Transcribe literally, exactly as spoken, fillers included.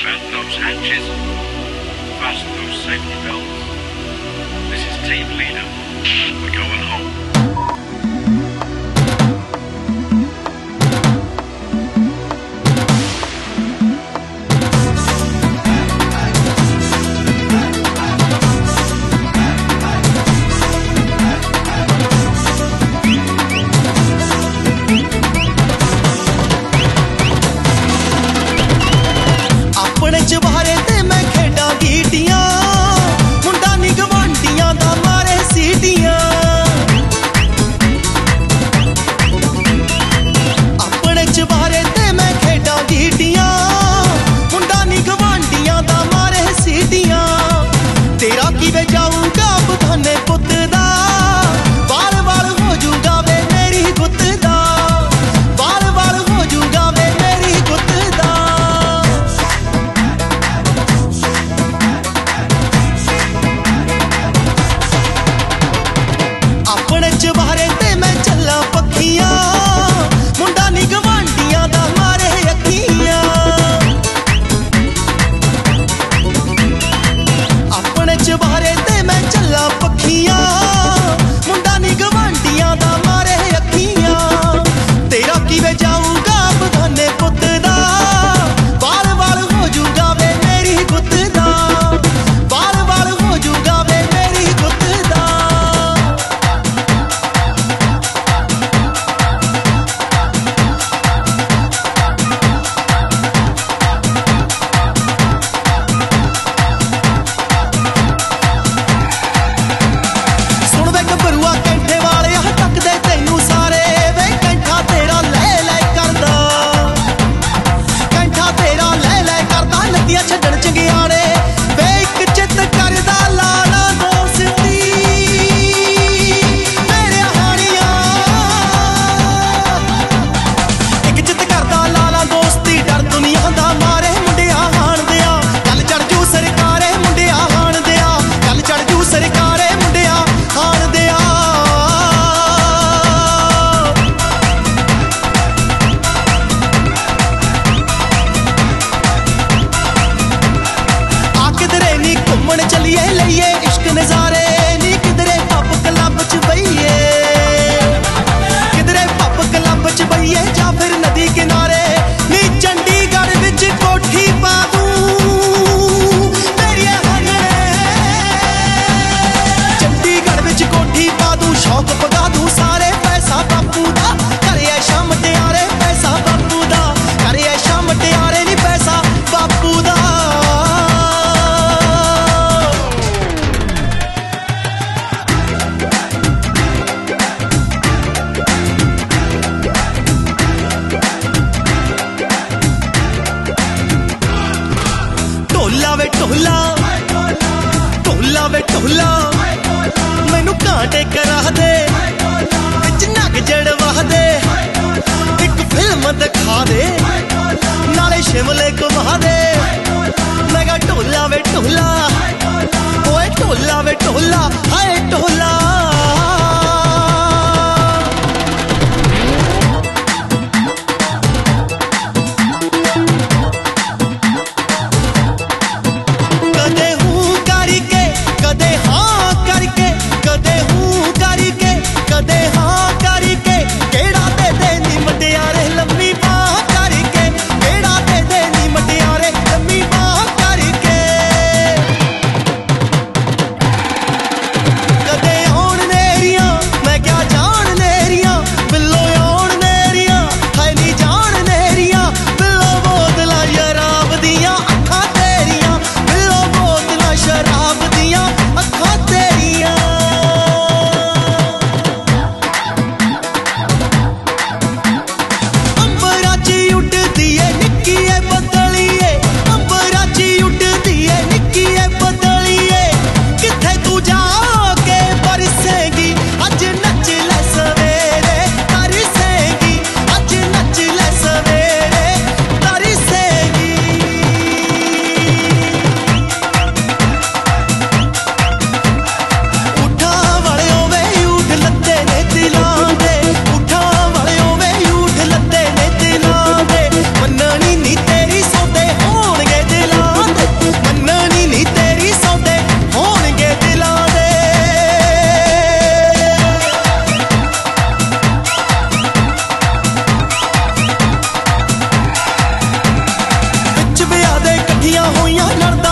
Belt those hatches. Fasten those safety belts. This is team leader. We're going home. चबारे ते मैं खेडा गीटियां मुंडा नी गवांडियां दा मारे सीटियां अपने चबारे ते मैं खेडा गीटियां मुंडा नी गवांडियां दा मारे सीटियां तेरा किवे जाऊगा बहाने पुत दा वाल वाल हो जूगा वे मेरी गुत दा वाल वाल हो जूगा वे मेरी गुत दा चबारे ते मैं चला पखियां मुंडा नी गवांडियां दा मारे अखियां अपने चबारे ते मैं चला पखियां मुंडा नी गवांडियां दा मारे अखियां तेरा किवे जाऊगा बधाने पुत दा वाल वाल हो जूगा वे मेरी गुत दा वाल वाल हो जूगा वे मेरी गुत दा छड्डण चंगियाड़े वे एक चित करदा लाला दोस्ती मेरे हानिया एक चित करदा लाला दोस्ती डर दुनिया दा मारे मुंडिया हाण दिया गल चढ़ जू सरकारे मुंडिया हाण दिया गल चढ़ जू सरकारे मुंडिया हाण दिया ਹੋਈਆਂ ਲੜਦਾ